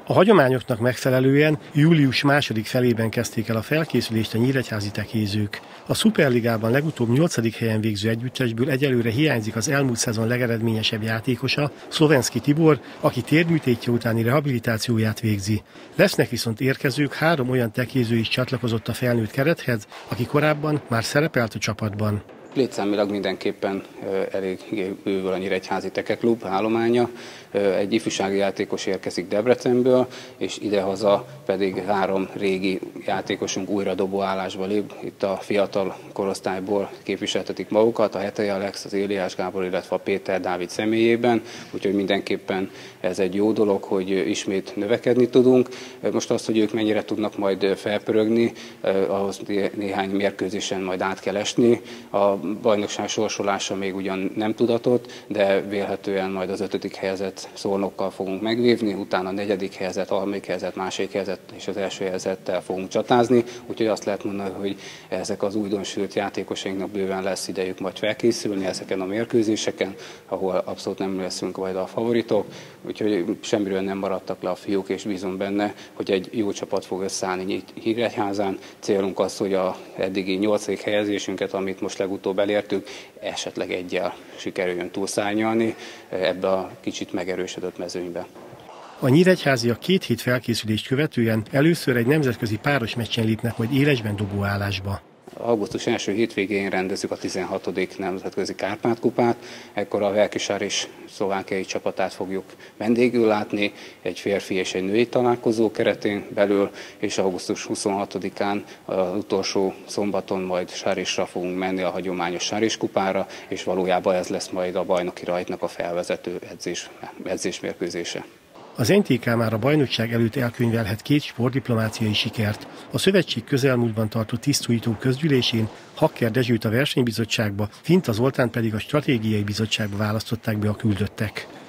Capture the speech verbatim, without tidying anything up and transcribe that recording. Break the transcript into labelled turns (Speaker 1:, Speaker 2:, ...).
Speaker 1: A hagyományoknak megfelelően július második felében kezdték el a felkészülést a nyíregyházi tekézők. A Szuperligában legutóbb nyolcadik helyen végző együttesből egyelőre hiányzik az elmúlt szezon legeredményesebb játékosa, Szlovenszky Tibor, aki térműtétje utáni rehabilitációját végzi. Lesznek viszont érkezők, három olyan tekéző is csatlakozott a felnőtt kerethez, aki korábban már szerepelt a csapatban.
Speaker 2: Létszámilag mindenképpen elég bővül a Nyíregyházi Tekeklub állománya. Egy ifjúsági játékos érkezik Debrecenből, és idehaza pedig három régi játékosunk újra dobóállásba lép. Itt a fiatal korosztályból képviseltetik magukat, a Hetei Alex, az Éliás Gábor, illetve a Péter Dávid személyében, úgyhogy mindenképpen ez egy jó dolog, hogy ismét növekedni tudunk. Most azt, hogy ők mennyire tudnak majd felpörögni, ahhoz néhány mérkőzésen majd át kell esni. A bajnokság sorsolása még ugyan nem tudatott, de vélhetően majd az ötödik helyezett Szolnokkal fogunk megvívni, utána a negyedik helyezett, harmadik helyezett, második helyezett és az első helyezettel fogunk csatázni, úgyhogy azt lehet mondani, hogy ezek az újdonsült játékosainknak bőven lesz idejük majd felkészülni ezeken a mérkőzéseken, ahol abszolút nem leszünk majd a favoritok, úgyhogy semmiről nem maradtak le a fiúk, és bízom benne, hogy egy jó csapat fog összeállni Nyíregyházán. Célunk az, hogy a eddigi nyolcadik helyezésünket, amit most legutóbb elértük, esetleg egyel sikerüljön túlszárnyalni ebbe a kicsit megerősödött mezőnybe.
Speaker 1: A nyíregyháziak két hét felkészülést követően először egy nemzetközi páros meccsen lépnek majd élesben dobóállásba.
Speaker 2: Augusztus első hétvégén rendezzük a tizenhatodik nemzetközi Kárpát-kupát, ekkor a Verkisárés szlovákiai csapatát fogjuk vendégül látni, egy férfi és egy női találkozó keretén belül, és augusztus huszonhatodikán az utolsó szombaton majd Sárisra fogunk menni a hagyományos Sáris kupára, és valójában ez lesz majd a bajnoki rajtnak a felvezető edzés, edzésmérkőzése.
Speaker 1: Az en té ká már a bajnokság előtt elkönyvelhet két sportdiplomáciai sikert. A szövetség közelmúltban tartott tisztújító közgyűlésén Hakker Dezsőt a versenybizottságba, Finta Zoltánt pedig a stratégiai bizottságba választották be a küldöttek.